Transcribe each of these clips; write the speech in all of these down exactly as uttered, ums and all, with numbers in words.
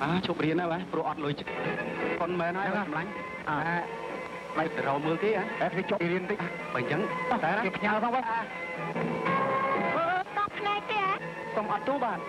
à chụp riêng đó vậy pro ọt lôi con mẹ nói không lánh à mày phải rau mưa tí á em phải chụp riêng tí bảy trắng té đó nhau không vậy tóc này kìa tông ọt tú bạn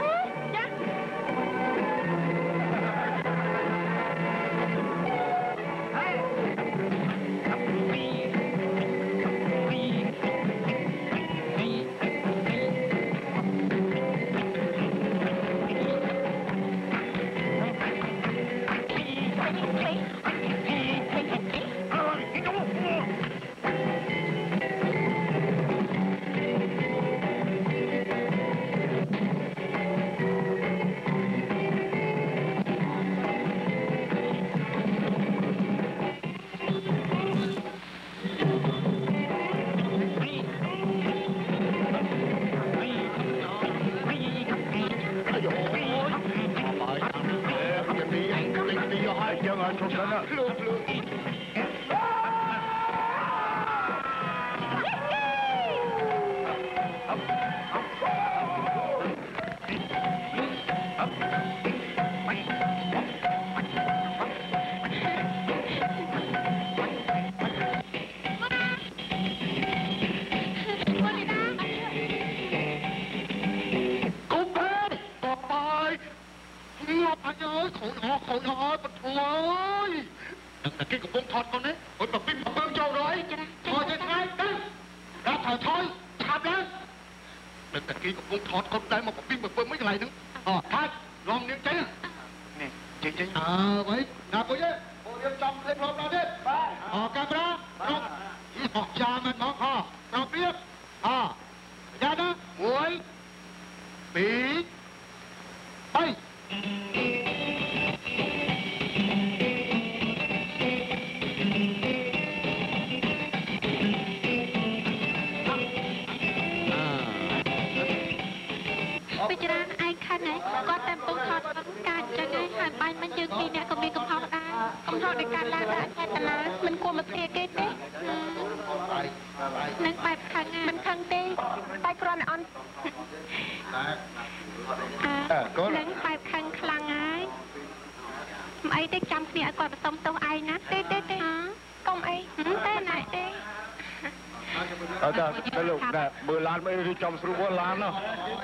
trong số bốn lan đó,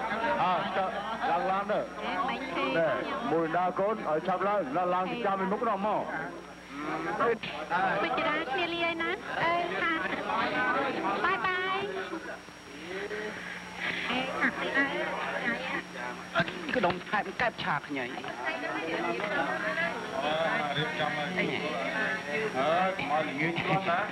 à, lan lan đó, nè, mùi na côn ở trong lan, lan lan trăm mình múc đồng mò. Bây giờ đã chia ly nè, bye bye. Cái đồng hai cái kẹp chạc nhảy. Ờ, mọi người nghe chưa hả?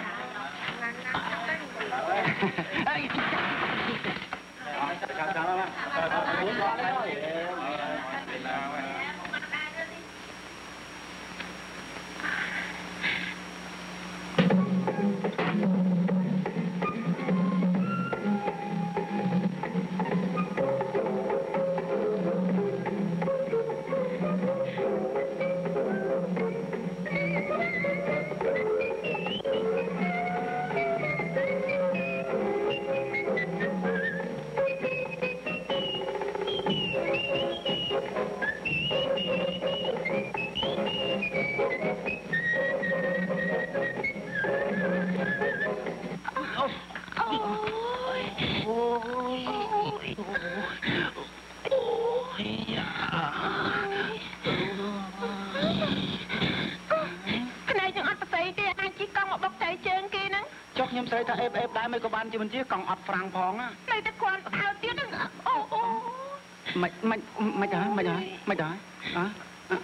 ខ្ញុំស្រីថាអេបអេបដែរមិនក៏បានជាមិនជាកង់អត់ហ្វ្រាំងផងណាតែតែគាត់ហៅទៀតអូអូមិនមិនមិនដែរមិនដែរមិនដែរអើ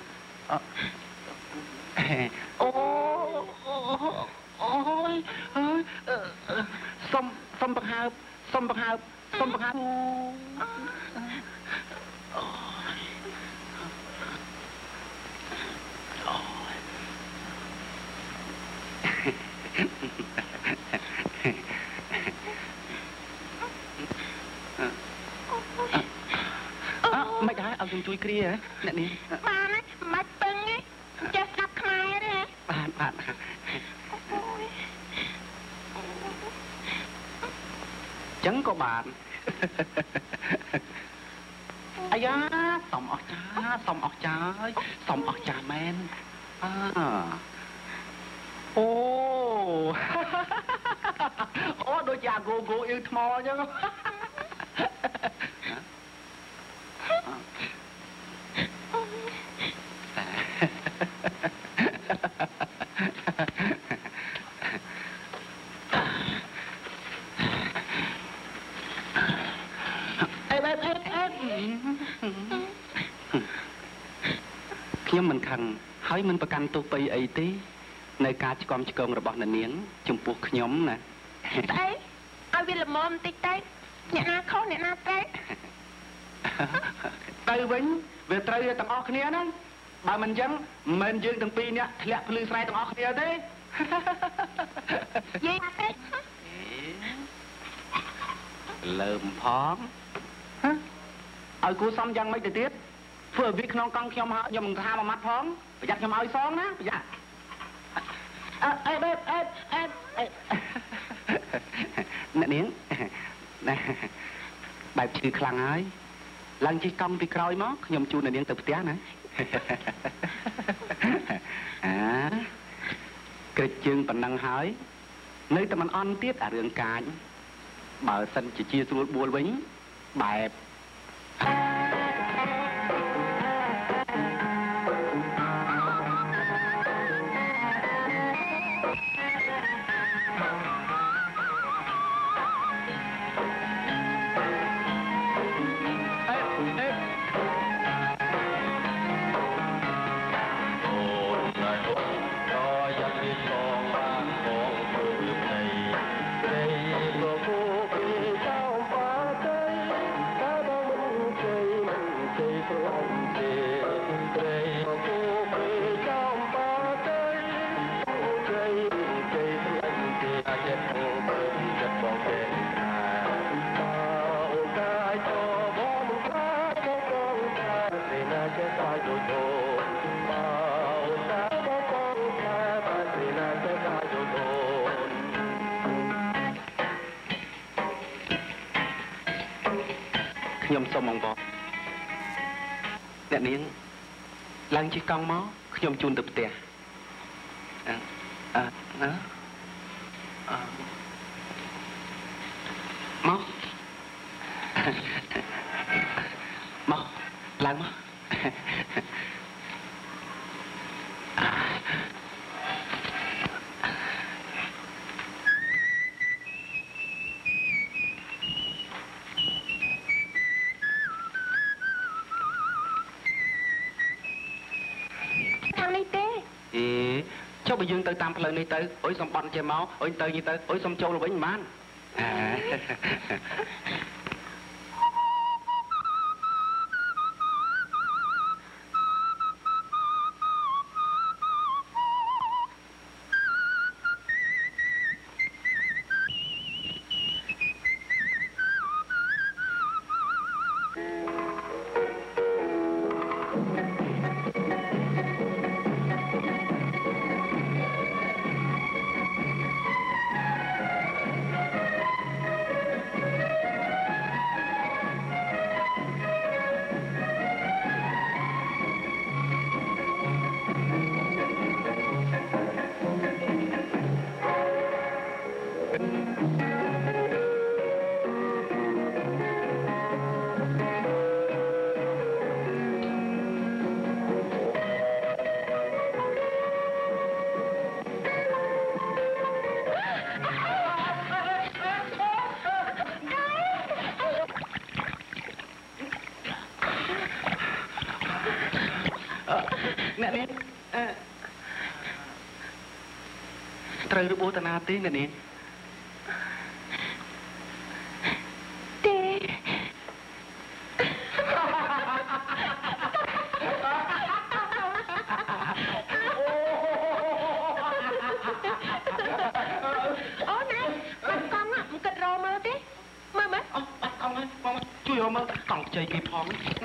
អូអូយអើយសុំសុំបង្ហើបសុំបង្ហើបសុំបង្ហើបមិនដែរឲ្យខ្ញុំជួយគ្រាអ្នកនេះបានមិនពឹងទេចេះស្ដាប់ខ្មែរទេបានបានចឹងក៏បានអាយ៉ាសំអស់ចាសំអស់ចាសំអស់ចាមែនអើអូអូដូចជាអាគោគោអ៊ីវថ្មអញ្ចឹងខ្ញុំមិនខឹងហើយមិនប្រកាន់ទោសបីអីទេនៅការឆ្កំឆ្គងរបស់អ្នកនាងចំពោះខ្ញុំណាស្អីឲ្យវាល្មមបន្តិចទៅអ្នកណាខុសអ្នកណាត្រូវទៅវិញវាត្រូវទាំងអស់គ្នាហ្នឹងបើមិនអញ្ចឹងមិនយើងទាំងពីរនាក់ធ្លាក់ភ្លឺស្រែទាំងអស់គ្នាទេយាយអត់ទេលើមផងឲ្យគូសំយ៉ាងម៉េចទៅទៀតធ្វើឲ្យវាក្នុងកង់ខ្ញុំហើយខ្ញុំមិនថាមួយម៉ាត់ផងប្រយ័ត្នខ្ញុំឲ្យសងណាប្រយ័ត្នអើអេបេបអេបអេបអ្នកនាងណាបែបឈឺខ្លាំងហើយឡើងជិះកង់ពីក្រោយមកខ្ញុំជូនអ្នកនាងទៅផ្ទះណាអាកិច្ចជើងប៉ុណ្ណឹងហើយនៅតែមិនអន់ទៀតអារឿងកាចបើសិនជាជាស្រួលបួលវិញបែបខ្ញុំសូមអង្វរអ្នកនាងឡើងជិះកង់មកខ្ញុំជូនទៅផ្ទះអឺអឺណាអឺមកមកឡើងមកចុះបើយើងទៅតាមផ្លូវនេះទៅអុយសុំបន់ចេះមកអុយទៅយីទៅអុយសុំចូលវិញមិនបានអ្នកនាងត្រូវរបួសតាណាទេអ្នកនាងទេអូណែបាត់កង់មកគិតរមើលទេមើលមើលអូបាត់កង់ហើយបងជួយរមើលកង់ខ្ចីគេផង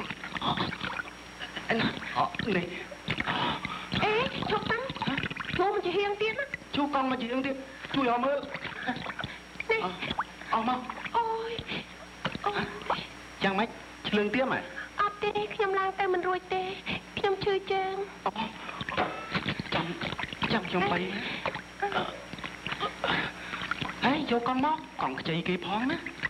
អញអូនេះអេជប់តាំងចូលមកជាហៀងទៀតណាជួកង់មកជាហៀងទៀតជួយឲ្យមើលនេះអស់មកអូយអូយយ៉ាងម៉េចឆ្លៀងទៀមហ៎អត់ទេខ្ញុំឡើងទៅមិនរួចទេខ្ញុំឈឺជើងចាំចាំខ្ញុំបីហើយយកកង់មកកង់ខ្ចីគេផងណា